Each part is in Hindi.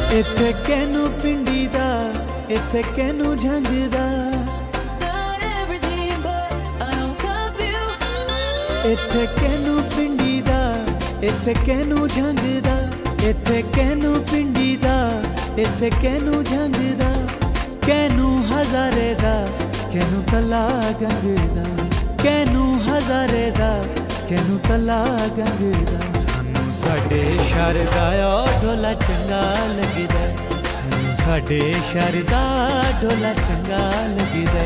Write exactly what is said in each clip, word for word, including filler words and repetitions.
इत्थे कैनू पिंडी दा, इत्थे कैनू झंगदा, इत्थे कैनू पिंडी दा, इत्थे कैनू झंगदा, इत्थे कैनू पिंडी दा, इत्थे कैनू झंगदा, कैनू हजारे दा, कैनू तला गंगदा, कैनू हजारे दा, कैनू तला गंगदा। सानू साडे शहर दा ढोला चंगा लगदा, सानू साडे शहर दा ढोला चंगा लगदा।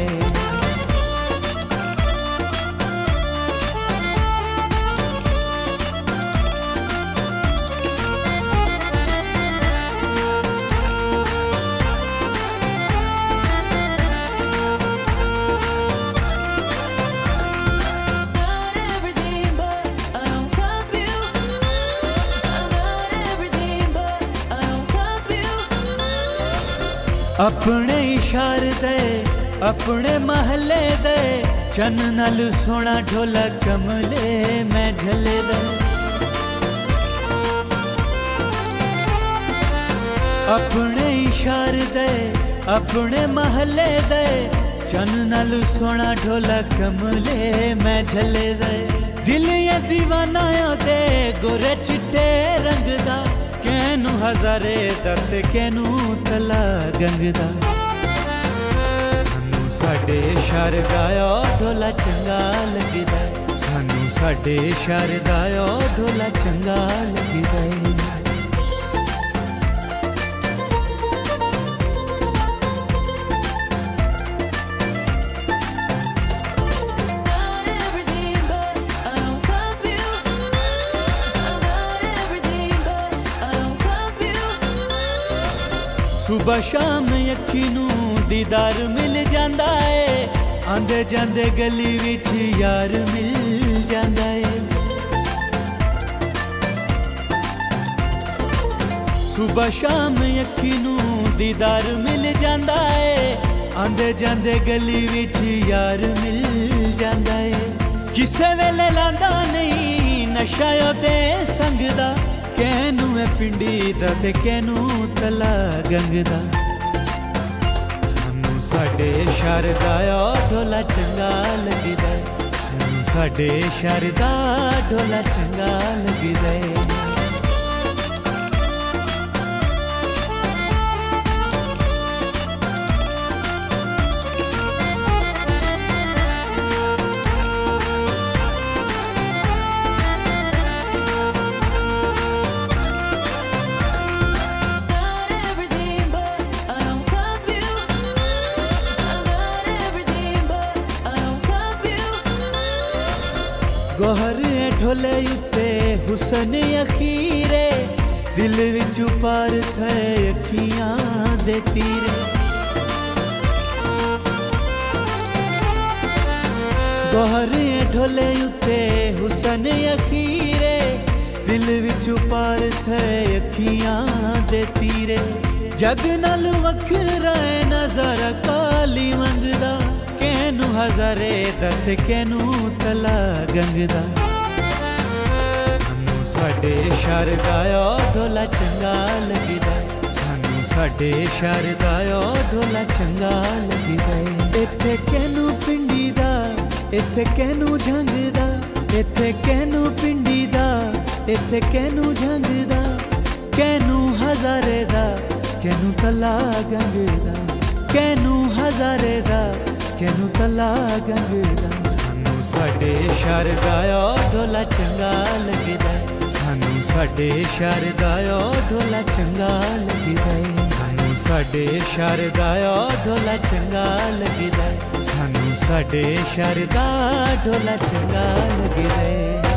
अपने इशारे दे, अपने महले दे, चन नाल सोना ढोला कमले मैं झले दे। अपने इशारे दे, अपने महले दे, चन नाल सोना ढोला कमले मैं झले दे। दिल या दीवाना दे गोरे चिट्टे रंग दा, कैनू हजारे दत कैनू तला गंगदा। सानू साडे शहर दा ढोला चंगा लगदा, सानू साडे शहर दा ढोला चंगा लगदा। सुबह शाम अखी नू दीदार मिल जांदा है, आंदे जांदे गली विच यार मिल जांदा है। सुबह शाम अखी नू दीदार मिल जांदा है, आंदे जांदे गली विच यार मिल जांदा है। किसे वेले लांदा नहीं नशा ओदे संग दा, कैनू है पिंडी दा ते कैनू तला गंगदा। सानू साडे शहर दा ढोला चंगा लगदा, सानू साडे शहर दा ढोला चंगा लगदा। गोहर ढोले उत्ते हुसन अखीरे, दिल विच पार थे अखियां दे तीरे। गोहर ढोले उत्ते हुसन अखीरे, दिल विच पार थे अखियां दे तीरे। जग नाल वखरा नज़ारा काली मंगदा, कैनू हजारे दत कैनू तला गंगदा। सानू साडे शहर दा ढोला चंगा लगदा, सानू साडे शहर दा ढोला चंगा लगदा। इत्थे कैनू पिंडी दा, इत्थे कैनू झंगदा, इत्थे कैनू पिंडी दा, इत्थे कैनू झंगदा, कैनू हजारे दा, कैनू तला गंगदा, कैनू हजारे दा, कैनू तला गंगदा। सानू साडे शहर दा ढोला चंगा लगदा, सानू साडे शहर दा ढोला चंगा लगदा। सानू साडे शहर दा ढोला चंगा लगदा, सानू साडे शहर दा ढोला चंगा लगदा।